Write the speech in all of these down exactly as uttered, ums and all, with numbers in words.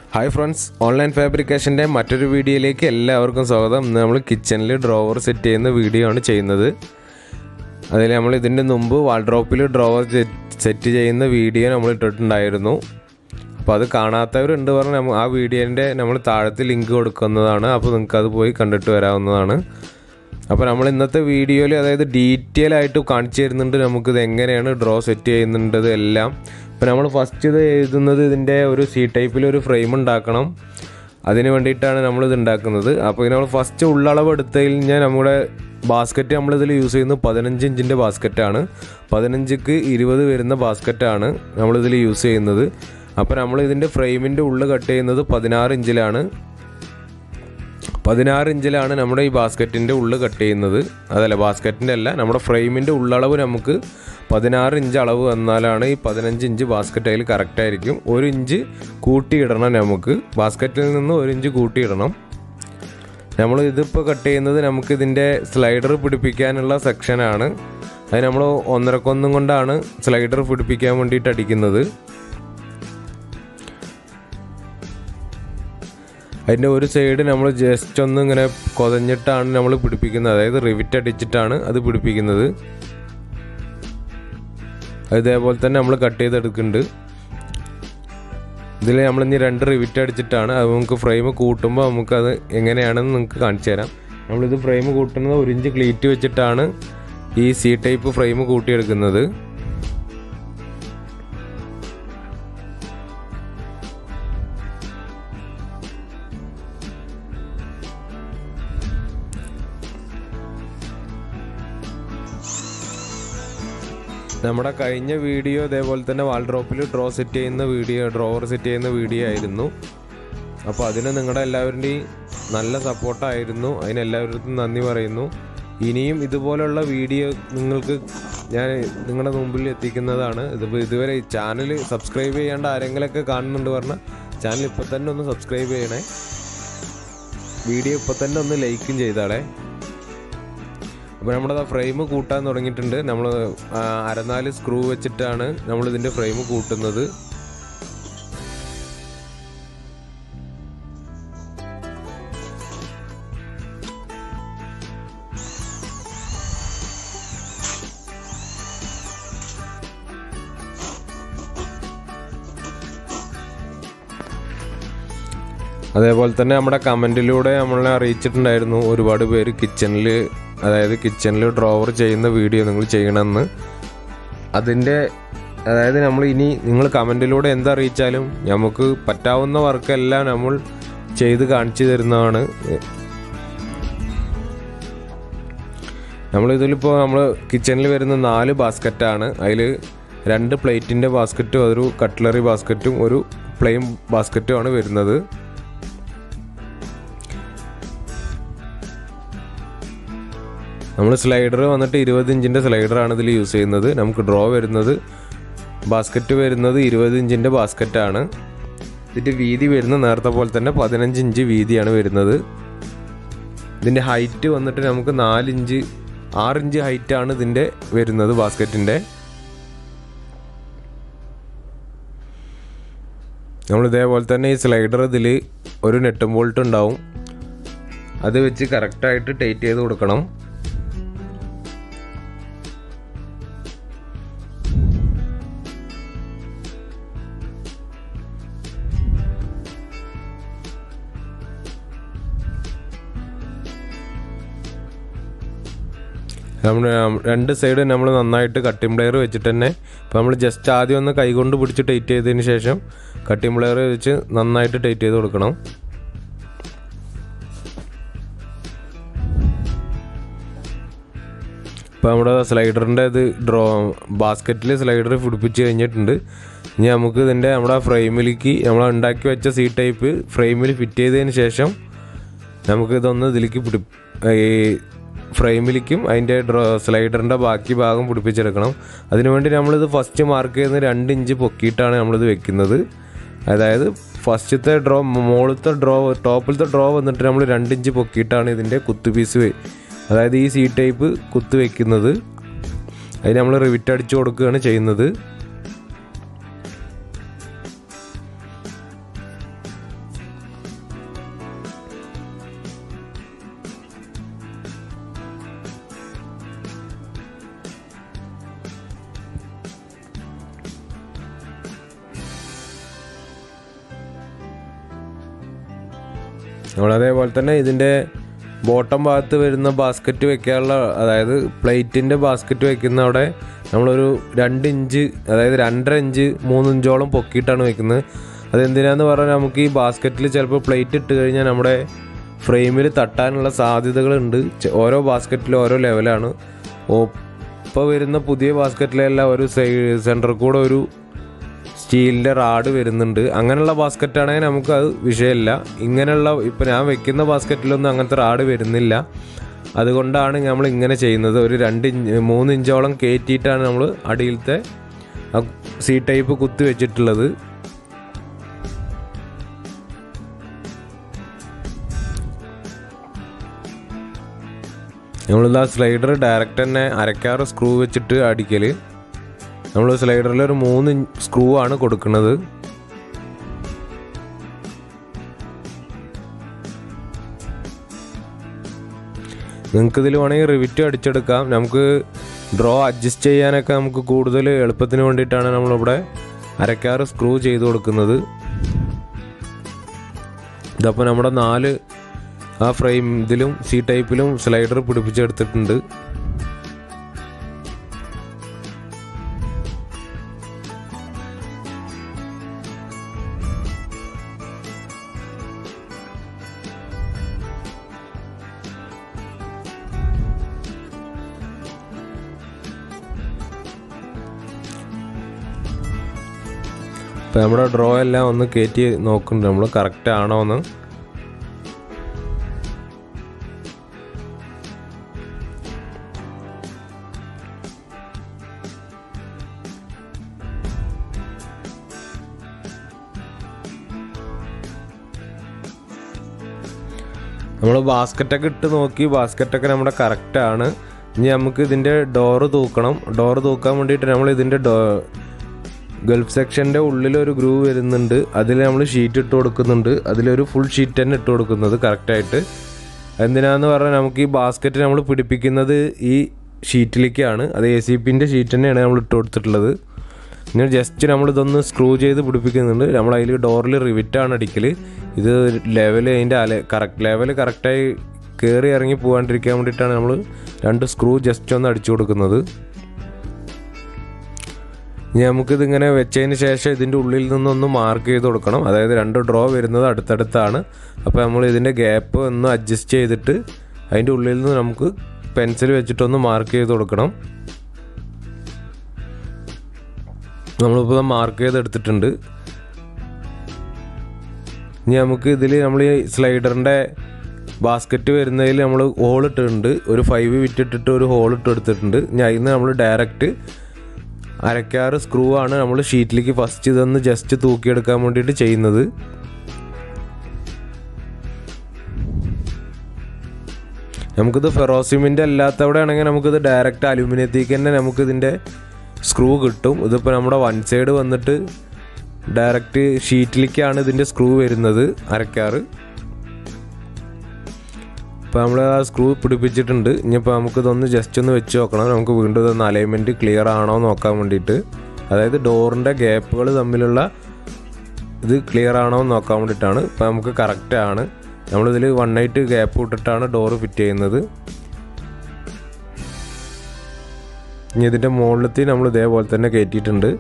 Hi friends, online ഫാബ്രിക്കേഷൻ്റെ മറ്റൊരു വീഡിയോയിലേക്ക് എല്ലാവർക്കും സ്വാഗതം. ഇന്ന് നമ്മൾ കിച്ചണിൽ ഡ്രോവർ സെറ്റ് ചെയ്യുന്ന വീഡിയോ ആണ് ചെയ്യുന്നത്. അതിൽ നമ്മൾ ഇതിൻ്റെ മുമ്പ് വാൾഡ്രോപ്പിൽ ഡ്രോവർ സെറ്റ് ചെയ്യുന്ന വീഡിയോ നമ്മൾ ഇട്ടിട്ടുണ്ടായിരുന്നു. അപ്പോൾ അത് കാണാത്തവരുണ്ട് പറഞ്ഞാൽ ആ വീഡിയോൻ്റെ നമ്മൾ താഴത്ത് ലിങ്ക് കൊടുക്കുന്നതാണ്. അപ്പോൾ നിങ്ങൾക്ക് അത് പോയി കണ്ടിട്ട് വരാവുന്നതാണ്. അപ്പോൾ നമ്മൾ ഇന്നത്തെ വീഡിയോയിൽ അതായത് ഡീറ്റെയിൽ ആയിട്ട് കാണിച്ചു തരുന്നുണ്ട് നമുക്കിത് എങ്ങനെയാണ് ഡ്രോ സെറ്റ് ചെയ്യുന്നുണ്ടത് എല്ലാം. ഇപ്പോൾ നമ്മൾ ഫസ്റ്റ് ഇത് എഴുതുന്നത് ഇതിൻ്റെ ഒരു സി ടൈപ്പിൽ ഒരു ഫ്രെയിം ഉണ്ടാക്കണം. അതിന് വേണ്ടിയിട്ടാണ് നമ്മളിത് ഉണ്ടാക്കുന്നത്. അപ്പോൾ ഇത് നമ്മൾ ഫസ്റ്റ് ഉള്ളളവ് എടുത്തു കഴിഞ്ഞാൽ നമ്മുടെ ബാസ്ക്കറ്റ് നമ്മളിതിൽ യൂസ് ചെയ്യുന്നത് പതിനഞ്ച് ഇഞ്ചിൻ്റെ ബാസ്ക്കറ്റാണ്. പതിനഞ്ചിക്ക് ഇരുപത് വരുന്ന ബാസ്ക്കറ്റാണ് നമ്മളിതിൽ യൂസ് ചെയ്യുന്നത്. അപ്പോൾ നമ്മൾ ഇതിൻ്റെ ഫ്രെയിമിൻ്റെ ഉള്ളിൽ കട്ട് ചെയ്യുന്നത് പതിനാറ് ഇഞ്ചിലാണ്. പതിനാറ് ഇഞ്ചിലാണ് നമ്മുടെ ഈ ബാസ്ക്കറ്റിൻ്റെ ഉള്ളിൽ കട്ട് ചെയ്യുന്നത്. അതല്ല, ബാസ്ക്കറ്റിൻ്റെ അല്ല, നമ്മുടെ ഫ്രെയിമിൻ്റെ ഉള്ളളവ് നമുക്ക് പതിനാറ് ഇഞ്ച് അളവ് വന്നാലാണ് ഈ പതിനഞ്ച് ഇഞ്ച് ബാസ്ക്കറ്റ് അതിൽ കറക്റ്റായിരിക്കും. ഒരു ഇഞ്ച് കൂട്ടിയിടണം, നമുക്ക് ബാസ്ക്കറ്റിൽ നിന്ന് ഒരു ഇഞ്ച് കൂട്ടിയിടണം. നമ്മൾ ഇതിപ്പോൾ കട്ട് ചെയ്യുന്നത് നമുക്ക് ഇതിൻ്റെ സ്ലൈഡർ പിടിപ്പിക്കാനുള്ള സെക്ഷനാണ്. അത് നമ്മൾ ഒന്നരക്കൊന്നും കൊണ്ടാണ് സ്ലൈഡർ പിടിപ്പിക്കാൻ വേണ്ടിയിട്ട് അടിക്കുന്നത്. അതിൻ്റെ ഒരു സൈഡ് നമ്മൾ ജസ്റ്റ് ഒന്ന് ഇങ്ങനെ കൊതഞ്ഞിട്ടാണ് നമ്മൾ പിടിപ്പിക്കുന്നത്. അതായത് റിവിറ്റ് അടിച്ചിട്ടാണ് അത് പിടിപ്പിക്കുന്നത്. അതേപോലെ തന്നെ നമ്മൾ കട്ട് ചെയ്തെടുക്കുന്നുണ്ട്. ഇതിൽ നമ്മൾ ഇനി രണ്ട് റിവിറ്റ് അടിച്ചിട്ടാണ് അത് നമുക്ക് ഫ്രെയിം കൂട്ടുമ്പോൾ നമുക്കത് എങ്ങനെയാണെന്ന് നിങ്ങൾക്ക് കാണിച്ചു തരാം. നമ്മളിത് ഫ്രെയിം കൂട്ടുന്നത് ഒരു ഇഞ്ച് ക്ലീറ്റ് വെച്ചിട്ടാണ് ഈ സി ടൈപ്പ് ഫ്രെയിം കൂട്ടിയെടുക്കുന്നത്. നമ്മുടെ കഴിഞ്ഞ വീഡിയോ ഇതേപോലെ തന്നെ വാൾഡ്രോപ്പിൽ ഡ്രോ സെറ്റ് ചെയ്യുന്ന വീഡിയോ ഡ്രോവർ സെറ്റ് ചെയ്യുന്ന വീഡിയോ ആയിരുന്നു. അപ്പോൾ അതിന് നിങ്ങളുടെ എല്ലാവരുടെയും നല്ല സപ്പോർട്ടായിരുന്നു. അതിനെല്ലാവരും നന്ദി പറയുന്നു. ഇനിയും ഇതുപോലുള്ള വീഡിയോ നിങ്ങൾക്ക് ഞാൻ നിങ്ങളുടെ മുമ്പിൽ എത്തിക്കുന്നതാണ്. ഇതിപ്പോൾ ഇതുവരെ ഈ ചാനൽ സബ്സ്ക്രൈബ് ചെയ്യാണ്ട് ആരെങ്കിലുമൊക്കെ കാണുന്നുണ്ട് പറഞ്ഞാൽ ചാനൽ ഇപ്പോൾ തന്നെ ഒന്ന് സബ്സ്ക്രൈബ് ചെയ്യണേ. വീഡിയോ ഇപ്പോൾ തന്നെ ഒന്ന് ലൈക്കും ചെയ്താളേ. അപ്പോൾ നമ്മുടെ ഫ്രെയിം കൂട്ടാൻ തുടങ്ങിയിട്ടുണ്ട്. നമ്മൾ അരനാല് സ്ക്രൂ വെച്ചിട്ടാണ് നമ്മളിതിൻ്റെ ഫ്രെയിം കൂട്ടുന്നത്. അതേപോലെ തന്നെ നമ്മുടെ കമൻറ്റിലൂടെ നമ്മളെ അറിയിച്ചിട്ടുണ്ടായിരുന്നു ഒരുപാട് പേര് കിച്ചണിൽ അതായത് കിച്ചണിൽ ഡ്രോവർ ചെയ്യുന്ന വീഡിയോ നിങ്ങൾ ചെയ്യണമെന്ന്. അതിൻ്റെ അതായത് നമ്മൾ ഇനി നിങ്ങൾ കമൻറ്റിലൂടെ എന്തറിയിച്ചാലും നമുക്ക് പറ്റാവുന്ന വർക്കെല്ലാം നമ്മൾ ചെയ്ത് കാണിച്ചു തരുന്നതാണ്. നമ്മളിതിലിപ്പോൾ നമ്മൾ കിച്ചണിൽ വരുന്ന നാല് ബാസ്ക്കറ്റാണ്. അതിൽ രണ്ട് പ്ലേറ്റിൻ്റെ ബാസ്ക്കറ്റും ഒരു കട്ട്ലറി ബാസ്ക്കറ്റും ഒരു പ്ലെയിൻ ബാസ്ക്കറ്റുമാണ് വരുന്നത്. നമ്മൾ സ്ലൈഡർ വന്നിട്ട് ഇരുപത് ഇഞ്ചിൻ്റെ സ്ലൈഡറാണ് ഇതിൽ യൂസ് ചെയ്യുന്നത്. നമുക്ക് ഡ്രോ വരുന്നത് ബാസ്ക്കറ്റ് വരുന്നത് ഇരുപത് ഇഞ്ചിൻ്റെ ബാസ്ക്കറ്റാണ്. ഇതിൻ്റെ വീതി വരുന്നത് നേരത്തെ പോലെ തന്നെ പതിനഞ്ച് ഇഞ്ച് വീതിയാണ് വരുന്നത്. ഇതിൻ്റെ ഹൈറ്റ് വന്നിട്ട് നമുക്ക് നാലിഞ്ച് ആറിഞ്ച് ഹൈറ്റാണ് ഇതിൻ്റെ വരുന്നത് ബാസ്ക്കറ്റിൻ്റെ. നമ്മൾ ഇതേപോലെ തന്നെ ഈ സ്ലൈഡർ ഇതിൽ ഒരു നെട്ടും ബോൾട്ട് ഉണ്ടാവും. അത് വെച്ച് കറക്റ്റായിട്ട് ടൈറ്റ് ചെയ്ത് കൊടുക്കണം. നമ്മൾ രണ്ട് സൈഡ് നമ്മൾ നന്നായിട്ട് കട്ടിംഗ് പ്ലെയർ വെച്ചിട്ട് തന്നെ ഇപ്പോൾ നമ്മൾ ജസ്റ്റ് ആദ്യം ഒന്ന് കൈകൊണ്ട് പിടിച്ച് ടൈറ്റ് ചെയ്തതിന് ശേഷം കട്ടിംഗ് പ്ലെയർ വെച്ച് നന്നായിട്ട് ടൈറ്റ് ചെയ്ത് കൊടുക്കണം. ഇപ്പോൾ നമ്മുടെ സ്ലൈഡറിൻ്റെ ഇത് ഡ്രോ ബാസ്ക്കറ്റിൽ സ്ലൈഡർ പിടിപ്പിച്ച് കഴിഞ്ഞിട്ടുണ്ട്. ഇനി നമുക്ക് ഇതിൻ്റെ നമ്മുടെ ഫ്രെയിമിലേക്ക് നമ്മൾ ഉണ്ടാക്കി വെച്ച സി ടൈപ്പ് ഫ്രെയിമിൽ ഫിറ്റ് ചെയ്തതിന് ശേഷം നമുക്കിതൊന്ന് ഇതിലേക്ക് പിടി ഈ ഫ്രെയിമിലേക്കും അതിൻ്റെ ഡ്രോ സ്ലൈഡറിൻ്റെ ബാക്കി ഭാഗം പിടിപ്പിച്ചെടുക്കണം. അതിനുവേണ്ടി നമ്മളിത് ഫസ്റ്റ് മാർക്ക് ചെയ്യുന്നത് രണ്ട് ഇഞ്ച് പൊക്കിയിട്ടാണ് നമ്മളിത് വെക്കുന്നത്. അതായത് ഫസ്റ്റത്തെ ഡ്രോ മുകളിലത്തെ ഡ്രോ ടോപ്പിലത്തെ ഡ്രോ വന്നിട്ട് നമ്മൾ രണ്ട് ഇഞ്ച് പൊക്കിയിട്ടാണ് ഇതിൻ്റെ കുത്തു പീസ് അതായത് ഈ സി ടൈപ്പ് കുത്ത് വെക്കുന്നത്. അതിന് നമ്മൾ റിവിറ്റ് അടിച്ചു കൊടുക്കുകയാണ് ചെയ്യുന്നത്. നമ്മൾ അതേപോലെ തന്നെ ഇതിൻ്റെ ബോട്ടം ഭാഗത്ത് വരുന്ന ബാസ്ക്കറ്റ് വെക്കാനുള്ള, അതായത് പ്ലേറ്റിൻ്റെ ബാസ്ക്കറ്റ് വെക്കുന്ന അവിടെ നമ്മളൊരു രണ്ട് ഇഞ്ച്, അതായത് രണ്ടര ഇഞ്ച് മൂന്ന് ഇഞ്ചോളം പൊക്കിയിട്ടാണ് വെക്കുന്നത്. അതെന്തിനാന്ന് പറഞ്ഞാൽ നമുക്ക് ഈ ബാസ്ക്കറ്റിൽ ചിലപ്പോൾ പ്ലേറ്റ് ഇട്ട് കഴിഞ്ഞാൽ നമ്മുടെ ഫ്രെയിമിൽ തട്ടാനുള്ള സാധ്യതകളുണ്ട്. ഓരോ ബാസ്ക്കറ്റിലും ഓരോ ലെവലാണ്. ഇപ്പോൾ വരുന്ന പുതിയ ബാസ്ക്കറ്റിലെല്ലാം ഒരു സെൻറ്റർ കൂടെ ഒരു സ്റ്റീലിൻ്റെ റാഡ് വരുന്നുണ്ട്. അങ്ങനെയുള്ള ബാസ്ക്കറ്റാണെങ്കിൽ നമുക്ക് അത് വിഷയമില്ല. ഇങ്ങനെയുള്ള ഇപ്പോൾ ഞാൻ വെക്കുന്ന ബാസ്ക്കറ്റിലൊന്നും അങ്ങനത്തെ റാഡ് വരുന്നില്ല. അതുകൊണ്ടാണ് നമ്മൾ ഇങ്ങനെ ചെയ്യുന്നത്. ഒരു രണ്ട് ഇഞ്ച് മൂന്ന് ഇഞ്ചോളം കയറ്റിയിട്ടാണ് നമ്മൾ അടിയിലത്തെ സി ടൈപ്പ് കുത്തി വെച്ചിട്ടുള്ളത്. നമ്മളിതാ സ്ലൈഡർ ഡയറക്റ്റ് തന്നെ അരക്കാറ് സ്ക്രൂ വെച്ചിട്ട് അടിക്കൽ. നമ്മൾ സ്ലൈഡറിൽ ഒരു മൂന്ന് സ്ക്രൂ ആണ് കൊടുക്കുന്നത്. നിങ്ങൾക്ക് ഇതിൽ വേണമെങ്കിൽ റിവിറ്റ് അടിച്ചെടുക്കാം. നമുക്ക് ഡ്രോ അഡ്ജസ്റ്റ് ചെയ്യാനൊക്കെ നമുക്ക് കൂടുതൽ എളുപ്പത്തിന് വേണ്ടിയിട്ടാണ് നമ്മളിവിടെ അരക്കാറ് സ്ക്രൂ ചെയ്ത് കൊടുക്കുന്നത്. ഇതപ്പോൾ നമ്മുടെ നാല് ആ ഫ്രെയിം ഇതിലും സി ടൈപ്പിലും സ്ലൈഡർ പിടിപ്പിച്ചെടുത്തിട്ടുണ്ട്. അപ്പോൾ നമ്മുടെ ഡ്രോ എല്ലാം ഒന്ന് കയറ്റി നോക്കുന്നുണ്ട് നമ്മൾ കറക്റ്റ് ആണോ എന്ന്. നമ്മൾ ബാസ്ക്കറ്റൊക്കെ ഇട്ട് നോക്കി, ബാസ്ക്കറ്റൊക്കെ നമ്മുടെ കറക്റ്റാണ്. ഇനി നമുക്ക് ഇതിൻ്റെ ഡോറ് തൂക്കണം. ഡോറ് തൂക്കാൻ വേണ്ടിയിട്ട് നമ്മൾ ഇതിൻ്റെ ഡോ ഗൾഫ് സെക്ഷൻ്റെ ഉള്ളിലൊരു ഗ്രൂവ് വരുന്നുണ്ട്. അതിൽ നമ്മൾ ഷീറ്റ് ഇട്ട് കൊടുക്കുന്നുണ്ട്. അതിലൊരു ഫുൾ ഷീറ്റ് തന്നെ ഇട്ട് കൊടുക്കുന്നത് കറക്റ്റായിട്ട്. എന്തിനാന്ന് പറഞ്ഞാൽ നമുക്ക് ഈ ബാസ്ക്കറ്റ് നമ്മൾ പിടിപ്പിക്കുന്നത് ഈ ഷീറ്റിലേക്കാണ്. അത് എ സി പിൻ്റെ ഷീറ്റ് തന്നെയാണ് നമ്മൾ ഇട്ട് കൊടുത്തിട്ടുള്ളത്. ഇങ്ങനെ ജസ്റ്റ് നമ്മളിതൊന്ന് സ്ക്രൂ ചെയ്ത് പിടിപ്പിക്കുന്നുണ്ട്. നമ്മൾ അതിൽ ഡോറിൽ റിവിറ്റാണ് അടിക്കൽ. ഇത് ലെവൽ അതിൻ്റെ അല കറക്റ്റ് ലെവൽ കറക്റ്റായി കയറി ഇറങ്ങി പോകാണ്ടിരിക്കാൻ വേണ്ടിയിട്ടാണ് നമ്മൾ രണ്ട് സ്ക്രൂ ജസ്റ്റ് ഒന്ന് അടിച്ചു കൊടുക്കുന്നത്. ഇനി നമുക്കിതിങ്ങനെ വെച്ചതിന് ശേഷം ഇതിൻ്റെ ഉള്ളിൽ നിന്നൊന്ന് മാർക്ക് ചെയ്ത് കൊടുക്കണം. അതായത് രണ്ട് ഡ്രോ വരുന്നത് അടുത്തടുത്താണ്. അപ്പോൾ നമ്മൾ ഇതിൻ്റെ ഗ്യാപ്പ് ഒന്ന് അഡ്ജസ്റ്റ് ചെയ്തിട്ട് അതിൻ്റെ ഉള്ളിൽ നിന്ന് നമുക്ക് പെൻസിൽ വെച്ചിട്ടൊന്ന് മാർക്ക് ചെയ്ത് കൊടുക്കണം. നമ്മളിപ്പോൾ മാർക്ക് ചെയ്തെടുത്തിട്ടുണ്ട്. ഇനി നമുക്ക് ഇതിൽ നമ്മൾ ഈ സ്ലൈഡറിൻ്റെ ബാസ്ക്കറ്റ് വരുന്നതിൽ നമ്മൾ ഹോൾ ഇട്ടിട്ടുണ്ട്. ഒരു ഫൈവ് വിറ്റിട്ടിട്ട് ഒരു ഹോൾ ഇട്ട് എടുത്തിട്ടുണ്ട്. ഇനി അതിൽ നിന്ന് നമ്മൾ ഡയറക്റ്റ് അരക്കാറ് സ്ക്രൂ ആണ് നമ്മൾ ഷീറ്റിലേക്ക് ഫസ്റ്റ് ഇതൊന്ന് ജസ്റ്റ് തൂക്കിയെടുക്കാൻ വേണ്ടിയിട്ട് ചെയ്യുന്നത്. നമുക്കിത് ഫെറോസിമെൻ്റ് അല്ലാത്തവിടെ ആണെങ്കിൽ നമുക്കിത് ഡയറക്റ്റ് അലൂമിനിയത്തേക്ക് തന്നെ നമുക്കിതിൻ്റെ സ്ക്രൂ കിട്ടും. ഇതിപ്പോൾ നമ്മുടെ വൺ സൈഡ് വന്നിട്ട് ഡയറക്റ്റ് ഷീറ്റിലേക്കാണ് ഇതിൻ്റെ സ്ക്രൂ വരുന്നത് അരക്കാറ്. ഇപ്പോൾ നമ്മൾ ആ സ്ക്രൂ പിടിപ്പിച്ചിട്ടുണ്ട്. ഇനിയിപ്പോൾ നമുക്കിതൊന്ന് ജസ്റ്റ് ഒന്ന് വെച്ച് നോക്കണം. നമുക്ക് വീണ്ടും ഇതൊന്ന് അലൈൻമെൻറ്റ് ക്ലിയർ ആണോ നോക്കാൻ വേണ്ടിയിട്ട്, അതായത് ഡോറിൻ്റെ ഗ്യാപ്പുകൾ തമ്മിലുള്ള ഇത് ക്ലിയർ ആണോ എന്ന് നോക്കാൻ വേണ്ടിയിട്ടാണ്. ഇപ്പോൾ നമുക്ക് കറക്റ്റാണ്. നമ്മളിതിൽ വൺ എയ്റ്റ് ഗ്യാപ്പ് ഇട്ടിട്ടാണ് ഡോറ് ഫിറ്റ് ചെയ്യുന്നത്. ഇനി ഇതിൻ്റെ മുകളിലത്തെ നമ്മൾ ഇതേപോലെ തന്നെ കയറ്റിയിട്ടുണ്ട്.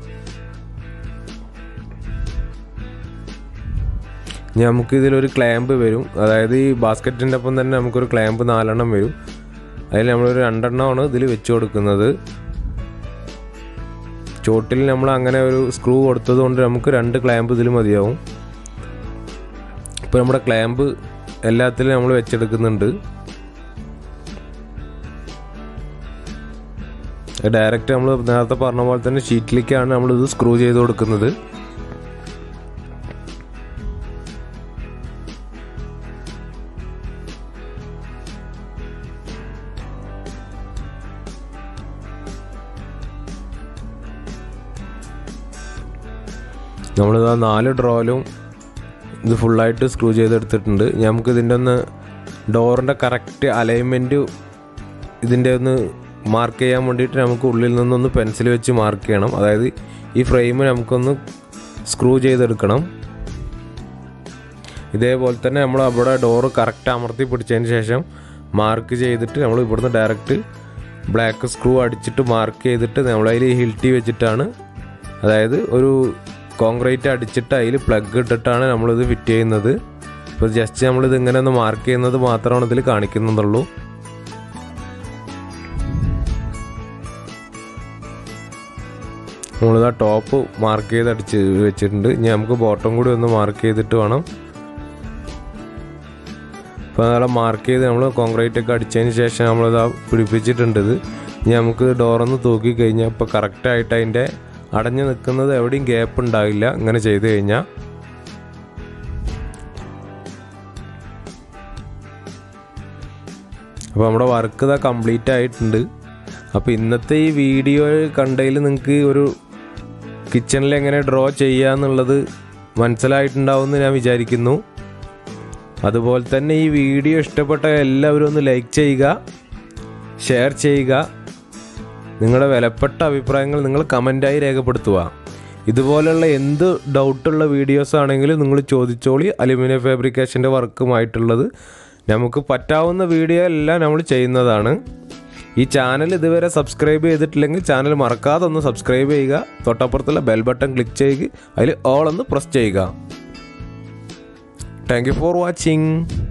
ഇനി നമുക്ക് ഇതിലൊരു ക്ലാമ്പ് വരും. അതായത് ഈ ബാസ്ക്കറ്റിൻ്റെ ഒപ്പം തന്നെ നമുക്കൊരു ക്ലാമ്പ് നാലെണ്ണം വരും. അതിൽ നമ്മളൊരു രണ്ടെണ്ണമാണ് ഇതിൽ വെച്ച് കൊടുക്കുന്നത്. ചോട്ടിൽ നമ്മൾ അങ്ങനെ ഒരു സ്ക്രൂ കൊടുത്തത് കൊണ്ട് നമുക്ക് രണ്ട് ക്ലാമ്പ് ഇതിൽ മതിയാവും. ഇപ്പോൾ നമ്മുടെ ക്ലാമ്പ് എല്ലാത്തിലും നമ്മൾ വെച്ചെടുക്കുന്നുണ്ട്. ഡയറക്റ്റ് നമ്മൾ നേരത്തെ പറഞ്ഞ പോലെ തന്നെ ഷീറ്റിലേക്കാണ് നമ്മളിത് സ്ക്രൂ ചെയ്ത് കൊടുക്കുന്നത്. നമ്മളിതാ നാല് ഡ്രോയിലും ഇത് ഫുള്ളായിട്ട് സ്ക്രൂ ചെയ്തെടുത്തിട്ടുണ്ട്. നമുക്ക് ഇതിൻ്റെ ഒന്ന് ഡോറിൻ്റെ കറക്റ്റ് അലൈൻമെൻറ്റ് ഇതിൻ്റെ ഒന്ന് മാർക്ക് ചെയ്യാൻ വേണ്ടിയിട്ട് നമുക്ക് ഉള്ളിൽ നിന്നൊന്ന് പെൻസിൽ വെച്ച് മാർക്ക് ചെയ്യണം. അതായത് ഈ ഫ്രെയിം നമുക്കൊന്ന് സ്ക്രൂ ചെയ്തെടുക്കണം. ഇതേപോലെ തന്നെ നമ്മൾ അവിടെ ഡോറ് കറക്റ്റ് അമർത്തി പിടിച്ചതിന് ശേഷം മാർക്ക് ചെയ്തിട്ട് നമ്മൾ ഇവിടുന്ന് ഡയറക്റ്റ് ബ്ലാക്ക് സ്ക്രൂ അടിച്ചിട്ട് മാർക്ക് ചെയ്തിട്ട് നമ്മളതിൽ ഹിൽറ്റി വെച്ചിട്ടാണ്, അതായത് ഒരു കോൺക്രീറ്റ് അടിച്ചിട്ട് അതിൽ പ്ലഗ് ഇട്ടിട്ടാണ് നമ്മളിത് ഫിറ്റ് ചെയ്യുന്നത്. ഇപ്പോൾ ജസ്റ്റ് നമ്മളിത് ഇങ്ങനെ ഒന്ന് മാർക്ക് ചെയ്യുന്നത് മാത്രമാണ് ഇതിൽ കാണിക്കുന്നുള്ളൂ. നമ്മളിതാ ടോപ്പ് മാർക്ക് ചെയ്ത് അടിച്ച് വെച്ചിട്ടുണ്ട്. ഇനി നമുക്ക് ബോട്ടം കൂടി ഒന്ന് മാർക്ക് ചെയ്തിട്ട് വേണം. ഇപ്പോൾ നമ്മളെ മാർക്ക് ചെയ്ത് നമ്മൾ കോൺക്രീറ്റ് ഒക്കെ അടിച്ചതിന് ശേഷം നമ്മളിതാ പിടിപ്പിച്ചിട്ടുണ്ട്. ഇത് ഇനി നമുക്ക് ഡോറൊന്ന് തൂക്കി കഴിഞ്ഞാൽ ഇപ്പോൾ കറക്റ്റായിട്ട് അതിൻ്റെ അടഞ്ഞു നിൽക്കുന്നത് എവിടെയും ഗ്യാപ്പ് ഉണ്ടാവില്ല ഇങ്ങനെ ചെയ്ത് കഴിഞ്ഞാൽ. അപ്പോൾ നമ്മുടെ വർക്ക് ഇതാ കംപ്ലീറ്റ് ആയിട്ടുണ്ട്. അപ്പോൾ ഇന്നത്തെ ഈ വീഡിയോ കണ്ടതിൽ നിങ്ങൾക്ക് ഒരു കിച്ചണിൽ എങ്ങനെ ഡ്രോ ചെയ്യുക എന്നുള്ളത് മനസ്സിലായിട്ടുണ്ടാവുമെന്ന് ഞാൻ വിചാരിക്കുന്നു. അതുപോലെ തന്നെ ഈ വീഡിയോ ഇഷ്ടപ്പെട്ട എല്ലാവരും ഒന്ന് ലൈക്ക് ചെയ്യുക, ഷെയർ ചെയ്യുക. നിങ്ങളുടെ വിലപ്പെട്ട അഭിപ്രായങ്ങൾ നിങ്ങൾ കമൻറ്റായി രേഖപ്പെടുത്തുക. ഇതുപോലെയുള്ള എന്ത് ഡൗട്ടുള്ള വീഡിയോസ് ആണെങ്കിലും നിങ്ങൾ ചോദിച്ചോളി. അലുമിനിയം ഫാബ്രിക്കേഷൻ്റെ വർക്കുമായിട്ടുള്ളത് നമുക്ക് പറ്റാവുന്ന വീഡിയോ എല്ലാം നമ്മൾ ചെയ്യുന്നതാണ്. ഈ ചാനൽ ഇതുവരെ സബ്സ്ക്രൈബ് ചെയ്തിട്ടില്ലെങ്കിൽ ചാനൽ മറക്കാതെ ഒന്ന് സബ്സ്ക്രൈബ് ചെയ്യുക. തൊട്ടപ്പുറത്തുള്ള ബെൽ ബട്ടൺ ക്ലിക്ക് ചെയ്യുക, അതിൽ ഓൾ ഒന്ന് പ്രസ് ചെയ്യുക. Thank you for watching.